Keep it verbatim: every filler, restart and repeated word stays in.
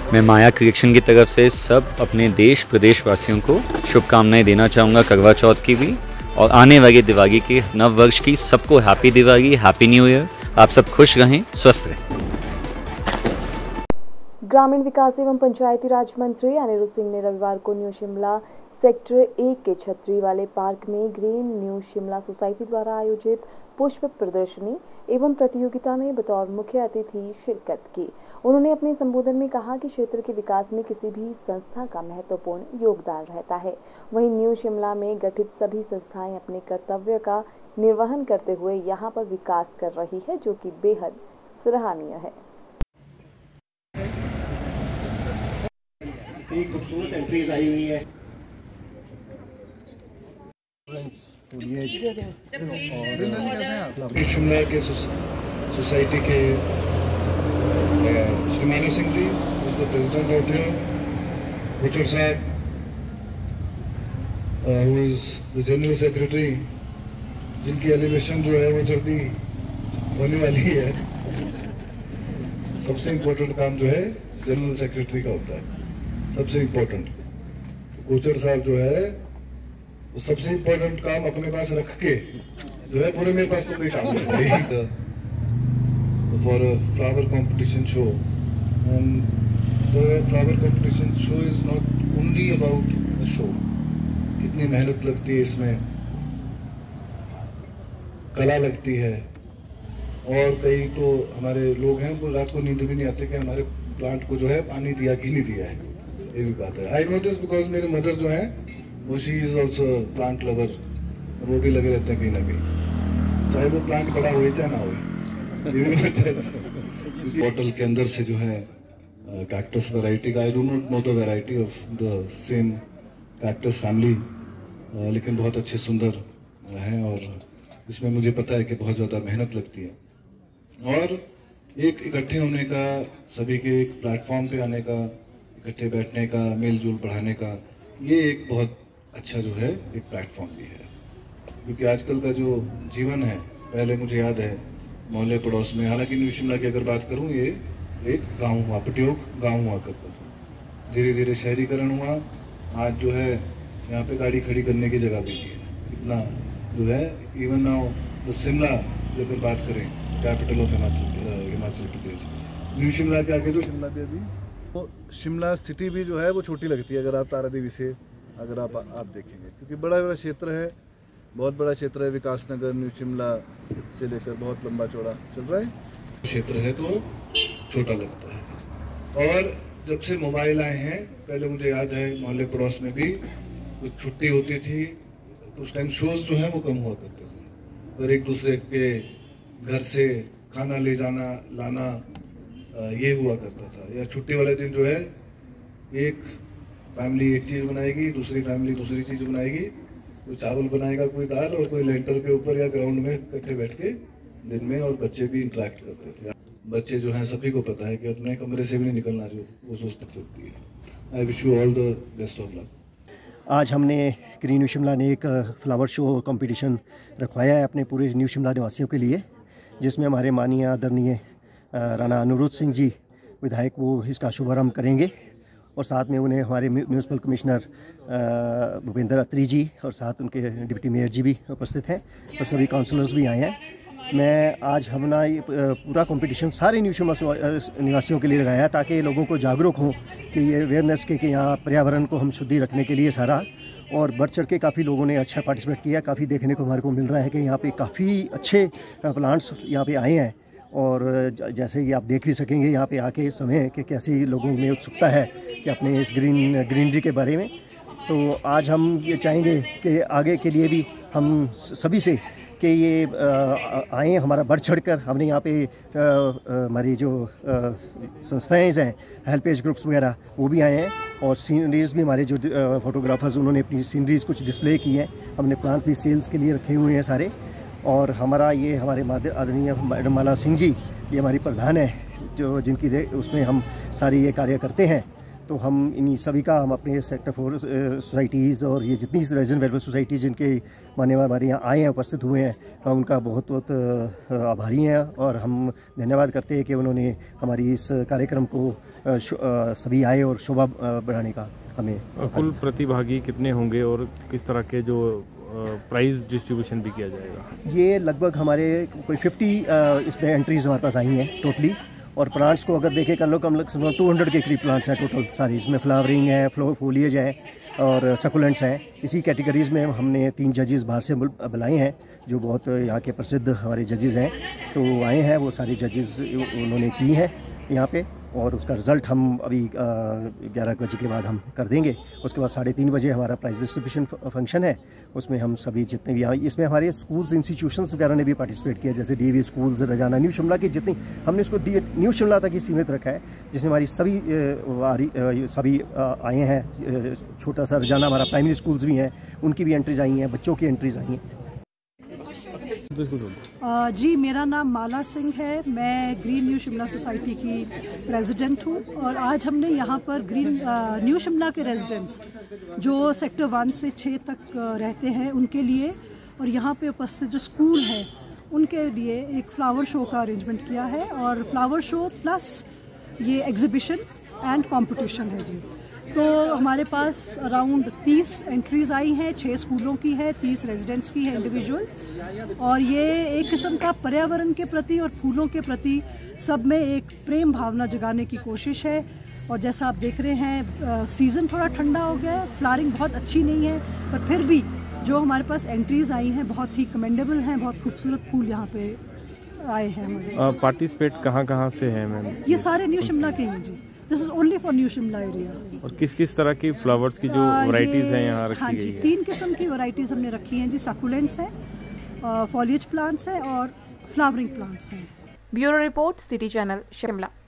मैं माया क्रिएशन की तरफ से सब अपने देश प्रदेश वासियों को शुभकामनाएं देना चाहूँगा करवा चौथ की भी, और आने वाली दिवाली के नव वर्ष की सबको happy Diwali, happy new year. आप सब खुश रहें, स्वस्थ रहें। ग्रामीण विकास एवं पंचायती राज मंत्री अनिरुद्ध सिंह ने रविवार को न्यू शिमला सेक्टर एक के छतरी वाले पार्क में ग्रीन न्यू शिमला सोसाइटी द्वारा आयोजित पुष्प प्रदर्शनी एवं प्रतियोगिता में बतौर मुख्य अतिथि शिरकत की। उन्होंने अपने संबोधन में कहा कि क्षेत्र के विकास में किसी भी संस्था का महत्वपूर्ण योगदान रहता है। वहीं न्यू शिमला में गठित सभी संस्थाएं अपने कर्तव्य का निर्वहन करते हुए यहां पर विकास कर रही है, जो कि बेहद सराहनीय है। खूबसूरत एंट्रीज आई हुई है और शिमला के सोसाइटी के श्री माना सिंह जी प्रेसिडेंट ऑफ बुचर साहब who is the general secretary, जिनकी एलिवेशन जो है वो जल्दी होने वाली है। सबसे इम्पोर्टेंट काम जो है जनरल सेक्रेटरी का होता है, सबसे इम्पोर्टेंट। कोचर साहब जो है वो सबसे इम्पोर्टेंट काम अपने पास रख के जो है पूरे मेरे पास तो कोई काम नहीं। For a flower competition show, and the flower competition show is not only about the show. कितनी मेहनत लगती है इसमें, कला लगती है, और कई तो हमारे लोग हैं वो रात को नींद भी नहीं आते कि हमारे प्लांट को जो है पानी दिया कि नहीं दिया है। ये भी बात है। आई नो दिस बिकॉज मेरे मदर जो है वो she is also plant lover, वो भी लगे रहते हैं कहीं ना कहीं, चाहे वो प्लांट बड़ा हो चाहे ना हो। बॉटल के अंदर से जो है कैक्टस वैरायटी का, I do not know the variety of the same cactus family, लेकिन बहुत अच्छे सुंदर हैं और इसमें मुझे पता है कि बहुत ज़्यादा मेहनत लगती है। और एक इकट्ठे होने का, सभी के एक प्लेटफॉर्म पे आने का, इकट्ठे बैठने का, मेल जोल बढ़ाने का, ये एक बहुत अच्छा जो है एक प्लेटफॉर्म भी है। क्योंकि आजकल का जो जीवन है, पहले मुझे याद है मोहल्ले पड़ोस में, हालांकि न्यू शिमला की अगर बात करूं, ये एक गांव हुआ, पटियोग गांव हुआ करता था। धीरे धीरे शहरीकरण हुआ, आज जो है यहाँ पे गाड़ी खड़ी करने की जगह भी नहीं है। इतना जो है, इवन नाउ द शिमला अगर बात करें, capital of Himachal Himachal Pradesh, new Shimla के आगे तो शिमला भी अभी तो शिमला सिटी भी जो है वो छोटी लगती है अगर आप तारा देवी से अगर आप आप देखेंगे, क्योंकि बड़ा बड़ा क्षेत्र है, बहुत बड़ा क्षेत्र है। विकास नगर न्यू शिमला से लेकर बहुत लंबा चौड़ा चल रहा है क्षेत्र है, तो छोटा लगता है। और जब से मोबाइल आए हैं, पहले मुझे याद है मोहल्ले पड़ोस में भी कुछ छुट्टी होती थी तो उस टाइम शोज जो है वो कम हुआ करते थे, और एक दूसरे के घर से खाना ले जाना लाना ये हुआ करता था। या छुट्टी वाले दिन जो है एक फैमिली एक चीज़ बनाएगी, दूसरी फैमिली दूसरी चीज़ बनाएगी, कोई चावल बनाएगा, कोई दाल, और कोई लेंटर के ऊपर या ग्राउंड में इकट्ठे बैठ के दिन में, और बच्चे भी इंटरेक्ट करते थे। बच्चे जो हैं सभी को पता है कि अपने कमरे से भी नहीं निकलना, जो वो सोचती सकती है। I wish you all the best of luck. आज हमने ग्रीन न्यू शिमला ने एक फ्लावर शो कंपटीशन रखवाया है अपने पूरे न्यू शिमला निवासियों के लिए, जिसमें हमारे माननीय आदरणीय राणा अनिरुद्ध सिंह जी विधायक वो इसका शुभारंभ करेंगे, और साथ में उन्हें हमारे म्यूनसिपल कमिश्नर भूपेंद्र अत्री जी और साथ उनके डिप्टी मेयर जी भी उपस्थित हैं, और सभी काउंसलर्स भी आए हैं। मैं आज हमने ये पूरा कंपटीशन सारे न्यू शिमला निवासियों के लिए लगाया ताकि लोगों को जागरूक हों कि ये अवेयरनेस के कि यहाँ पर्यावरण को हम शुद्धि रखने के लिए सारा, और बढ़ चढ़ के काफ़ी लोगों ने अच्छा पार्टिसिपेट किया। काफ़ी देखने को हमारे को मिल रहा है कि यहाँ पे काफ़ी अच्छे प्लांट्स यहाँ पे आए हैं, और जैसे कि आप देख भी सकेंगे यहाँ पे आके इस समय कि कैसी लोगों में उत्सुकता है कि अपने इस ग्रीन ग्रीनरी के बारे में। तो आज हम ये चाहेंगे कि आगे के लिए भी हम सभी से कि ये आए, हमारा बढ़ चढ़ कर हमने यहाँ पे हमारी जो संस्थाएं हैं, हेल्पेज ग्रुप्स वगैरह, वो भी आए हैं, और सीनरीज भी हमारे जो फोटोग्राफर्स उन्होंने अपनी सीनरीज कुछ डिस्प्ले की हैं। हमने प्लांट्स भी सेल्स के लिए रखे हुए हैं सारे, और हमारा ये हमारे आदरणीय मैडम माला सिंह जी, ये हमारी प्रधान है जो जिनकी उसमें हम सारी ये कार्य करते हैं। तो हम इन्हीं सभी का हम अपने सेक्टर फोर सोसाइटीज़ और ये जितनी रेजिडेंट वेलफेयर सोसाइटी जिनके मान्यवर हमारे यहाँ आए हैं, उपस्थित हुए हैं, हम उनका बहुत बहुत आभारी हैं और हम धन्यवाद करते हैं कि उन्होंने हमारी इस कार्यक्रम को सभी आए और शोभा बढ़ाने का हमें। कुल प्रतिभागी कितने होंगे और किस तरह के जो प्राइज़ डिस्ट्रीब्यूशन भी किया जाएगा? ये लगभग हमारे कोई पचास इसमें एंट्रीज हमारे पास आई हैं टोटली, और प्लांट्स को अगर देखें कर लो कम लग दो सौ के करीब प्लांट्स हैं टोटल सारी। इसमें फ्लावरिंग है, फ्लो फोलिएज है और सकुलेंट्स हैं। इसी कैटेगरीज़ में हमने तीन जजेस बाहर से बुलाए हैं जो बहुत यहाँ के प्रसिद्ध हमारे जजेस हैं, तो आए हैं वो सारे जजेस उन्होंने की हैं यहाँ पे, और उसका रिज़ल्ट हम अभी ग्यारह बजे के बाद हम कर देंगे। उसके बाद साढ़े तीन बजे हमारा प्राइज़ डिस्ट्रीब्यूशन फंक्शन है, उसमें हम सभी जितने भी यहाँ, इसमें हमारे स्कूल्स इंस्टीट्यूशंस वगैरह ने भी पार्टिसिपेट किया, जैसे D V schools, Rajana, new Shimla की जितनी, हमने इसको न्यू शिमला तक ही सीमित रखा है, जिसमें हमारी सभी सभी आए हैं। छोटा सा रजाना हमारा प्राइमरी स्कूल्स भी हैं, उनकी भी एंट्रीज आई हैं, बच्चों की एंट्रीज आई हैं। जी, मेरा नाम माला सिंह है, मैं ग्रीन न्यू शिमला सोसाइटी की प्रेसिडेंट हूँ और आज हमने यहाँ पर ग्रीन न्यू शिमला के रेजिडेंट्स जो सेक्टर वन से छः तक रहते हैं उनके लिए और यहाँ पे उपस्थित जो स्कूल हैं उनके लिए एक फ्लावर शो का अरेंजमेंट किया है, और फ्लावर शो प्लस ये एग्जीबिशन एंड कंपटीशन है जी। तो हमारे पास अराउंड तीस एंट्रीज आई हैं, छः स्कूलों की है, तीस रेजिडेंट्स की है इंडिविजुअल, और ये एक किस्म का पर्यावरण के प्रति और फूलों के प्रति सब में एक प्रेम भावना जगाने की कोशिश है। और जैसा आप देख रहे हैं सीज़न थोड़ा ठंडा हो गया है, फ्लावरिंग बहुत अच्छी नहीं है, पर फिर भी जो हमारे पास एंट्रीज आई हैं बहुत ही कमेंडेबल हैं, बहुत खूबसूरत फूल यहाँ पे आए हैं हमारे। पार्टिसिपेट कहाँ कहाँ से हैं मैम? ये सारे न्यू शिमला के हैं जी, this is only for new Shimla area. और किस किस तरह की फ्लावर्स की जो वैरायटीज हैं यहाँ रखी हाँ गई जी, है? तीन किस्म की वैरायटीज हमने रखी हैं जी, सकुलेंट्स हैं, फॉलिएज प्लांट्स हैं और फ्लावरिंग प्लांट्स हैं। Bureau report, city channel Shimla.